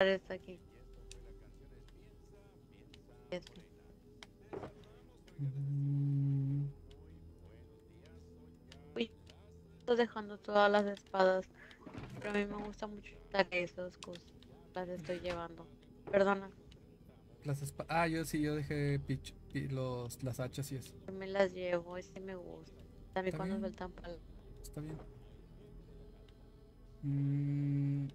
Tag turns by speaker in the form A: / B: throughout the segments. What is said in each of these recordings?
A: está aquí. Este.
B: Mm,
A: Uy, estoy dejando todas las espadas. Pero a mí me gusta mucho usar esos cosas. Las estoy llevando. Perdona,
B: yo sí, yo dejé las hachas y eso.
A: yo me las llevo. Ese me gusta. También
B: Está
A: cuando
B: bien,
A: sueltan palos.
B: está bien. Mm,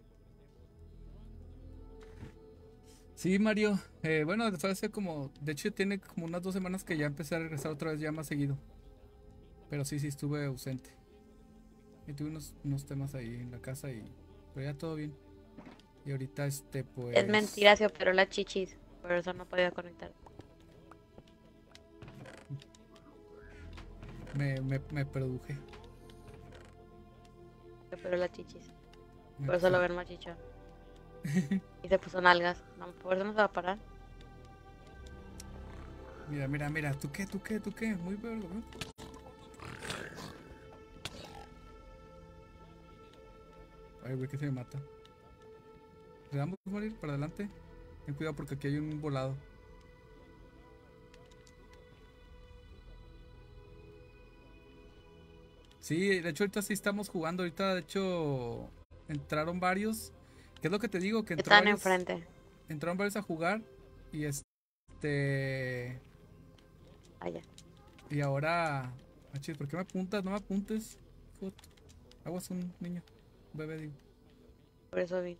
B: sí, Mario. Bueno, fue hace como. De hecho, tiene como unas 2 semanas que ya empecé a regresar otra vez ya más seguido. Pero sí, sí, estuve ausente. Y tuve unos temas ahí en la casa y. Pero ya todo bien. Y ahorita,
A: Es
B: pues.
A: mentira, se operó la chichis. Por eso no podía conectar.
B: Me produje.
A: Se operó la chichis.
B: Me
A: Por eso
B: puse.
A: lo ven machichón. Y se puso nalgas. No, por eso no se va a parar.
B: Mira, mira, mira. ¿Tú qué? ¿Tú qué? ¿Tú qué? Muy vergo, ¿no? Ay, güey, que se me mata. ¿Le damos morir para adelante? Ten cuidado porque aquí hay un volado. Sí, de hecho ahorita sí estamos jugando. Ahorita de hecho entraron varios. ¿Qué es lo que te digo? Que
A: Están enfrente.
B: entraron varios a jugar. Y
A: Allá.
B: y ahora. Ah, chis, ¿por qué me apuntas? No me apuntes. Foto. Aguas un niño. Un bebé, digo.
A: Por eso vine.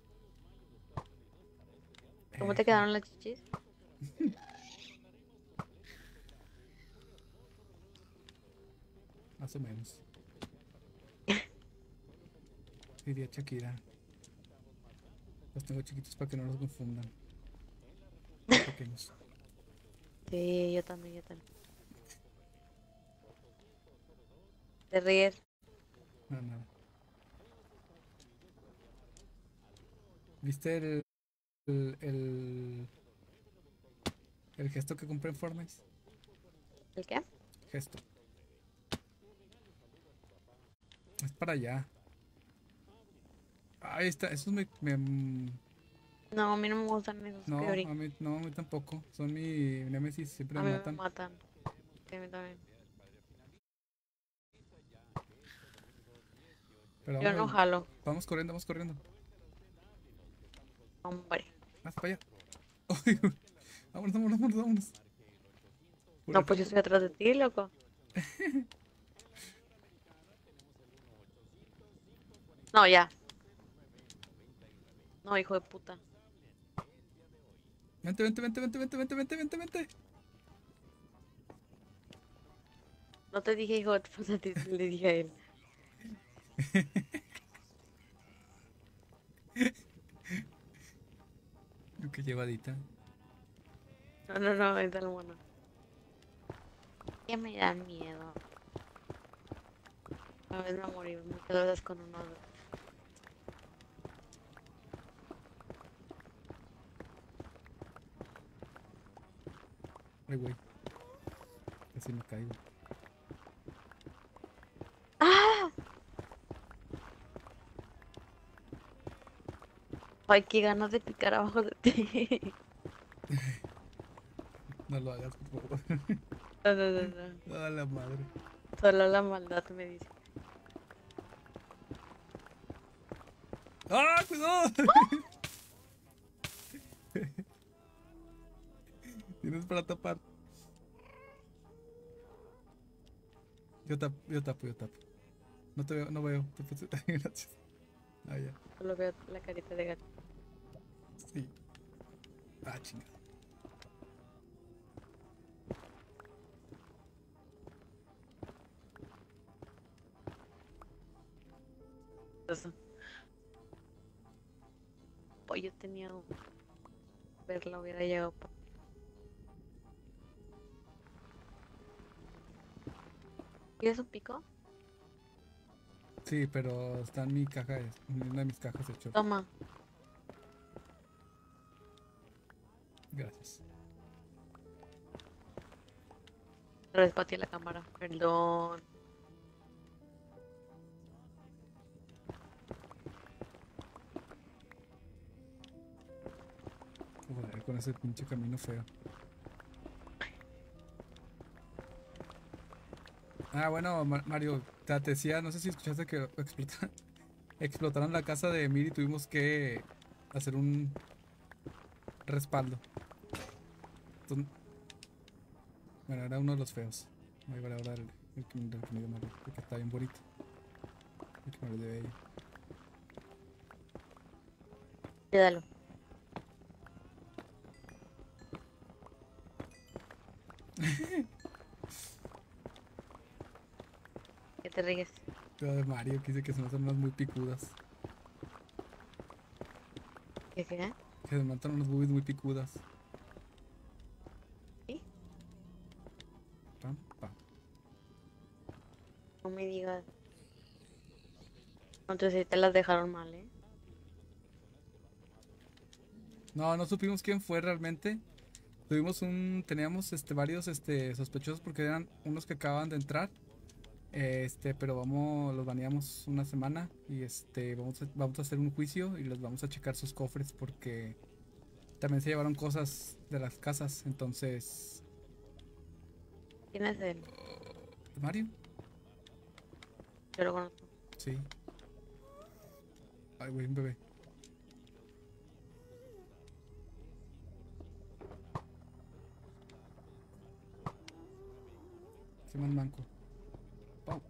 A: ¿Cómo te
B: Joder,
A: quedaron las chichis?
B: más o menos. Diría Shakira. Los tengo chiquitos para que no los confundan. Son pequeños.
A: Sí, yo también, yo también. Te ríes.
B: Nada, nada. ¿Viste el, el, el gesto que compré en Fortnite?
A: ¿El qué?
B: Gesto. Es para allá. Ahí está. Esos
A: No, a mí no me gustan esos que
B: no,
A: brincan.
B: no, a mí tampoco. Son mi némesis. Siempre
A: A
B: me
A: mí me
B: matan.
A: matan. Sí, a mí también.
B: Pero
A: Yo
B: vamos
A: no
B: ahí.
A: jalo.
B: Vamos corriendo, vamos corriendo.
A: Hombre.
B: Más para allá. Ay, güey. Vámonos, vámonos, vámonos, vámonos. Por
A: No,
B: acá,
A: pues yo
B: por.
A: estoy atrás de ti, loco. No, ya. No, hijo de puta.
B: Vente, vente, vente, vente, vente, vente, vente, vente, vente.
A: No te dije hijo de puta, le dije a él.
B: Qué llevadita.
A: No, no, no, es el mono. Que me da miedo. A veces me morí muchas veces con uno.
B: Ay, güey. Casi me caigo.
A: ¡Ah! Ay, qué ganas de picar abajo de ti.
B: No lo hagas, por favor.
A: No, no, no, no.
B: A la madre.
A: Solo la maldad me dice.
B: ¡Ah, cuidado! Tienes para tapar. Yo tapo, yo tapo. No te veo, no veo. Gracias. Ah, ya.
A: Solo veo la carita de gato.
B: Sí. Ah, chingada.
A: Eso. Pues yo tenía verla, hubiera llegado. ¿Quieres un pico?
B: Sí, pero está en mi caja, en una de mis cajas de hecho.
A: Toma.
B: Gracias.
A: Respaté la cámara. Perdón.
B: Joder, con ese pinche camino feo. Ah, bueno, Mario, te decía, no sé si escuchaste que explotaron la casa de Emir y tuvimos que hacer un respaldo. Entonces, bueno, era uno de los feos. Voy a ver ahora el que me dio Mario, porque está bien bonito. El que me lo dio ella.
A: Quédalo. Que te ríes.
B: Pero de Mario, que dice que se notan unas muy picudas.
A: ¿Qué qué?
B: Que se notan unas boobies muy picudas.
A: ¿Sí?
B: Pam, pam.
A: No me digas. Entonces sí te las dejaron mal, ¿eh?
B: No, no supimos quién fue realmente. Teníamos varios sospechosos porque eran unos que acaban de entrar. Pero los baneamos una semana y vamos a hacer un juicio y les vamos a checar sus cofres porque también se llevaron cosas de las casas. Entonces,
A: ¿Quién es él?
B: Mario,
A: Yo lo conozco.
B: sí. Ay, güey, un bebé. Se llama manco. Pau.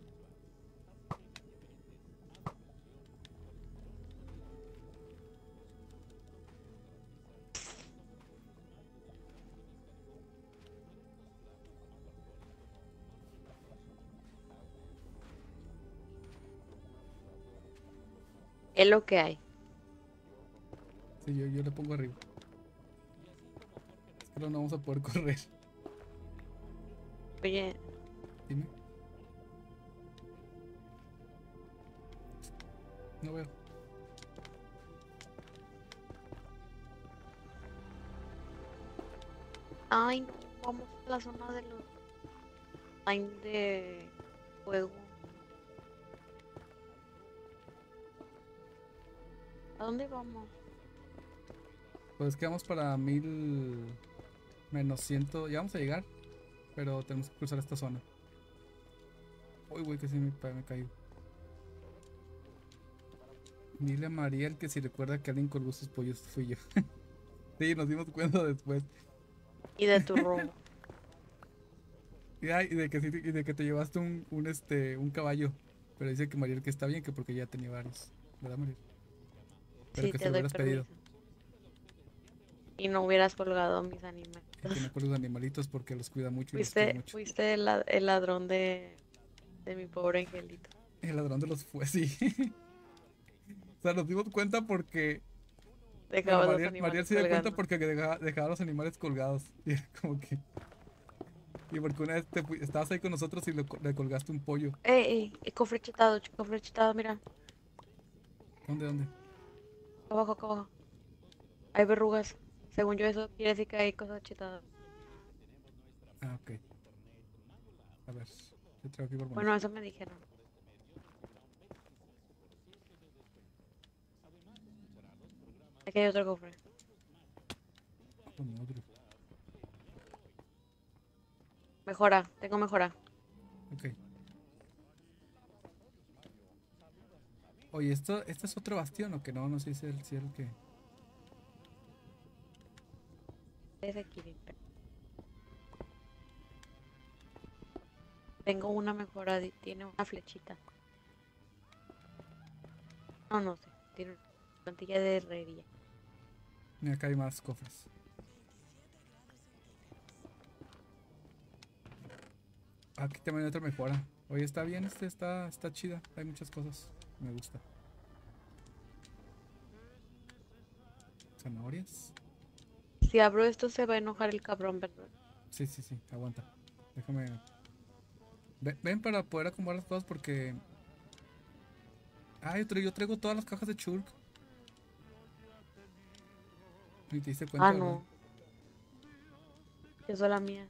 A: Es lo que hay.
B: Sí, yo le pongo arriba. Es que no vamos a poder correr.
A: Oye,
B: Dime. No veo.
A: ay, no, vamos a la zona de los line de juego. ¿A dónde vamos?
B: Pues quedamos para 1000 menos 100. Ya vamos a llegar, pero tenemos que cruzar esta zona. Uy, güey, que sí me caigo. Dile a Mariel que si recuerda que alguien colgó sus pollos fui yo. Sí, nos dimos cuenta después.
A: Y de tu robo.
B: Y de que te llevaste un caballo. Pero dice que Mariel que está bien, que porque ya tenía varios. ¿Verdad, Mariel? Pero
A: Sí,
B: que se
A: te
B: lo
A: doy
B: hubieras pedido.
A: permiso. Y no hubieras colgado mis animales.
B: Y que no por los animalitos porque los cuida mucho y los quiere mucho.
A: Fuiste el ladrón de mi pobre angelito.
B: El ladrón de los fue, sí. O sea, nos dimos cuenta porque. Bueno,
A: Dejaba los
B: Mariel
A: animales
B: se dio cuenta
A: colgando.
B: porque dejaba los animales colgados. Y era como que. Y porque una vez estabas ahí con nosotros y le colgaste un pollo.
A: Cofre chetado, mira.
B: ¿Dónde?
A: Acá abajo. Hay verrugas. Según yo, eso quiere decir que hay cosas chetadas.
B: Ah, ok. A ver, yo traigo aquí por poner.
A: Bueno, eso me dijeron. Aquí hay otro cofre.
B: Como otro.
A: Mejora, tengo mejora.
B: Ok. Oye, ¿este es otro bastión o que no? No sé si es el que.
A: Es aquí, tengo una mejora, tiene una flechita. No, no sé. Tiene una plantilla de herrería.
B: Mira, acá hay más cofres. Aquí también hay otra mejora. Oye, está bien, está chida. Hay muchas cosas. Me gusta. Zanahorias.
A: Si abro esto se va a enojar el cabrón, ¿verdad?
B: Sí, aguanta. Déjame. Ven para poder acomodar las cosas porque. Ah, yo traigo todas las cajas de Chulk. Ni te diste cuenta,
A: Ah,
B: ¿verdad?
A: no. Yo soy la mía.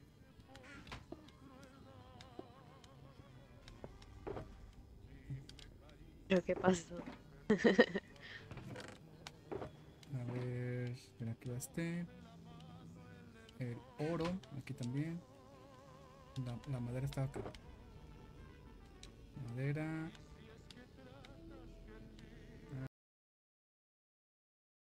A: ¿Pero qué pasó?
B: A ver, ven aquí. Aquí va este. El oro, aquí también. La madera estaba acá. Madera.